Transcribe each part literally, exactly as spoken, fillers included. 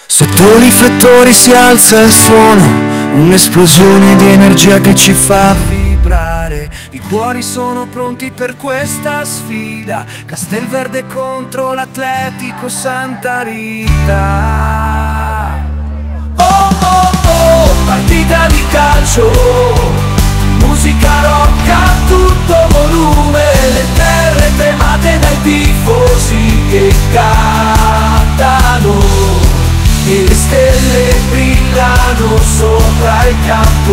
Sotto i riflettori si alza il suono, un'esplosione di energia che ci fa vibrare. I cuori sono pronti per questa sfida, Castelverde contro l'Atletico Santa Rita. Oh oh oh, partita di calcio, musica rock a tutto volume, le terre tremate dai tifosi che cantano e le stelle brillano sopra il campo.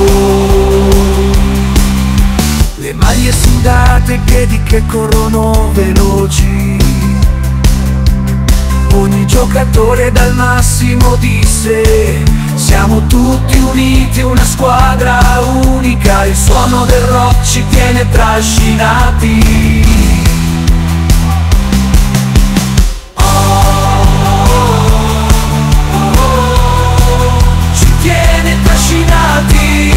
Le maglie sudate, piedi che corrono veloci, ogni giocatore dal massimo di sé. Siamo tutti uniti, una squadra unica, il suono del rock ci tiene trascinati. Trascinati.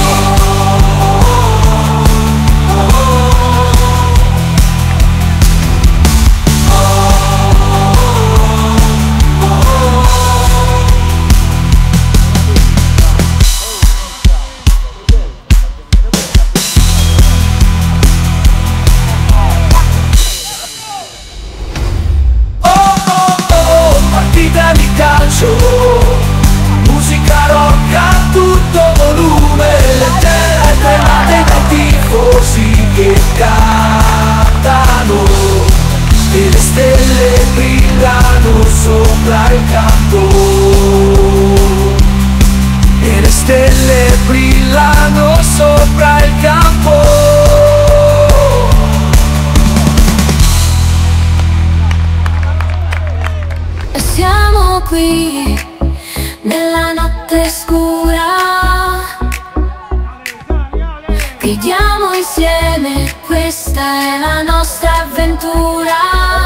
Oh oh oh, partita di calcio, musica rock a tutto volume, le terre tremate dai tifosi che cantano e le stelle brillano sopra il campo. E le stelle brillano sopra il campo. E siamo qui nella notte scura, gridiamo insieme, questa è la nostra avventura.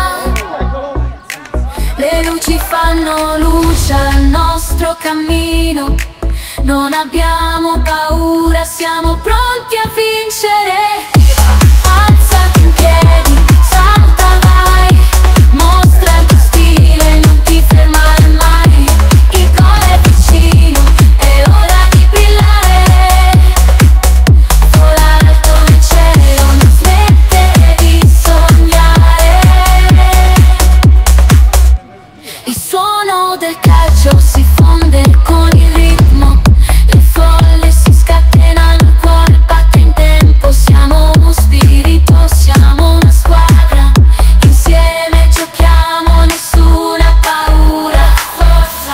Le luci fanno luce al nostro cammino, non abbiamo paura, siamo pronti a vincere. Alzati in piedi, salta vai, mostra il tuo stile, non ti fermare mai. Il gol è vicino, è ora di brillare. Vola alto nel cielo, non smettere di sognare. Il suono del calcio si fonde con il ritmo, le folle si scatenano, il cuore batte in tempo. Siamo uno spirito, siamo una squadra, insieme giochiamo, nessuna paura, forza.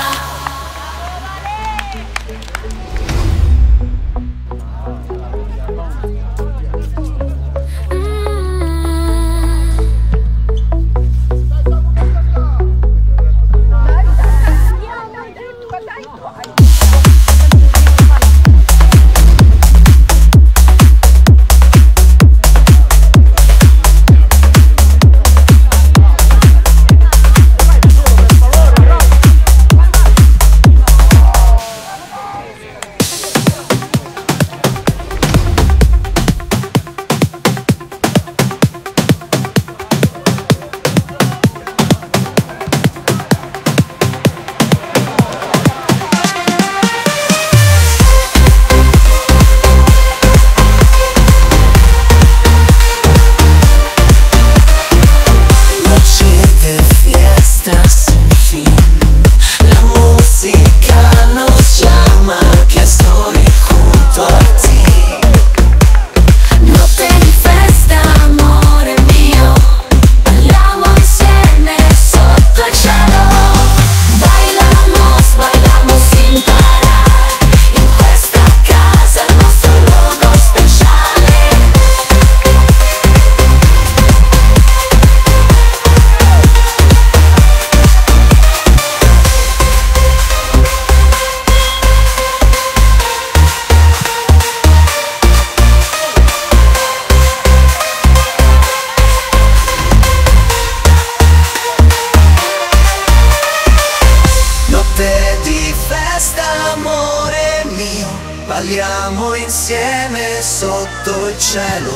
balliamo insieme sotto il cielo.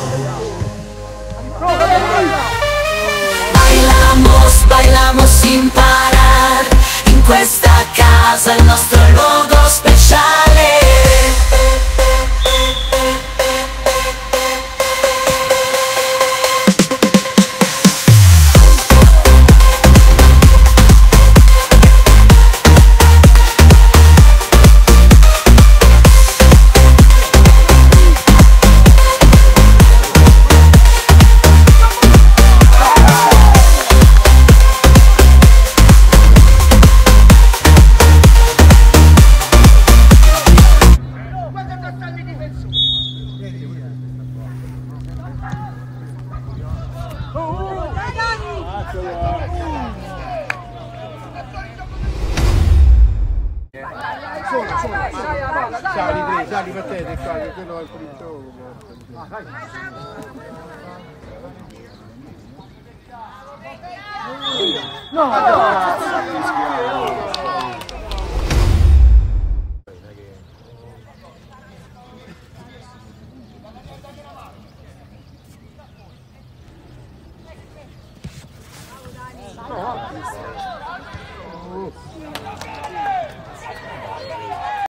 Bailamos, bailamos sin parar, en questa casa, il nostro luogo speciale. Sali, tre, sali per te, che quello è il fritto. No, no!